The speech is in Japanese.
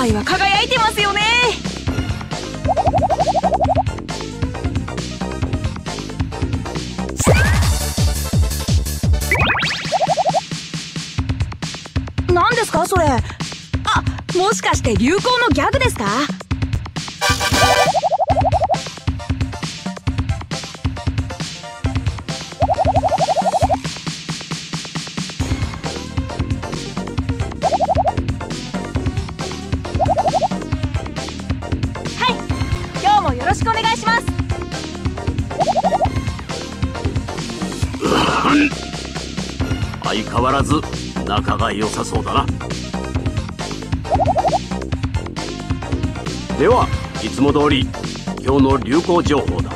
界は輝いてますよね。何ですかそれ。あ、もしかして流行のギャグですか？よろしくお願いします。 相変わらず仲が良さそうだな。ではいつも通り今日の流行情報だ。